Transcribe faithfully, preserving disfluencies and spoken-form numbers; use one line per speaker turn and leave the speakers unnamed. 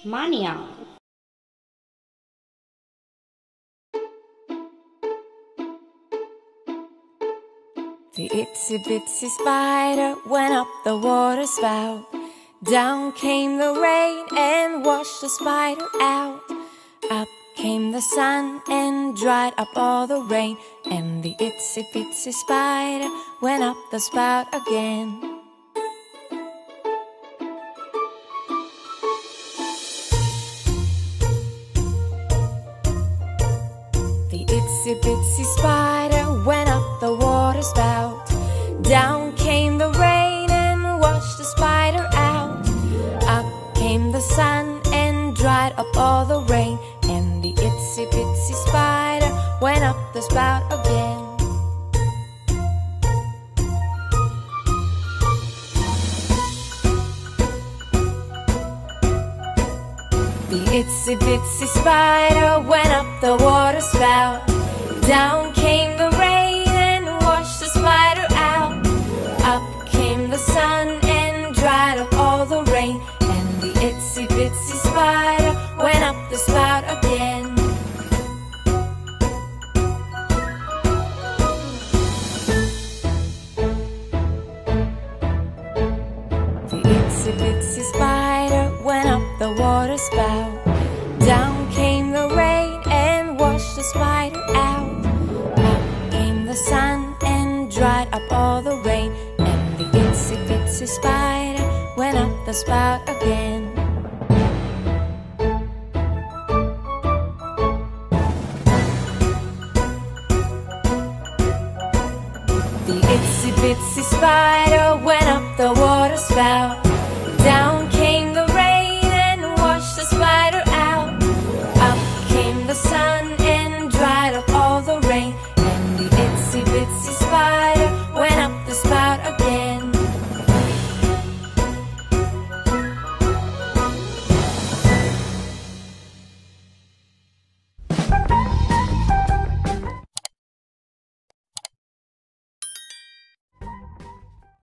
Mania.
The itsy bitsy spider went up the water spout. Down came the rain and washed the spider out. Up came the sun and dried up all the rain. And the itsy bitsy spider went up the spout again. The itsy bitsy spider went up the water spout. Down came the rain and washed the spider out. Up came the sun and dried up all the rain. And the itsy bitsy spider went up the spout again. The itsy bitsy spider went up the water spout. Down came the rain and washed the spider out. Up came the sun and dried up all the rain. And the itsy bitsy spider went up the spout again. The itsy bitsy spider went up the water spout. Down came the rain and washed the spider out. Up came the sun and dried up all the rain. And the itsy bitsy spider went up the spout again. The itsy bitsy spider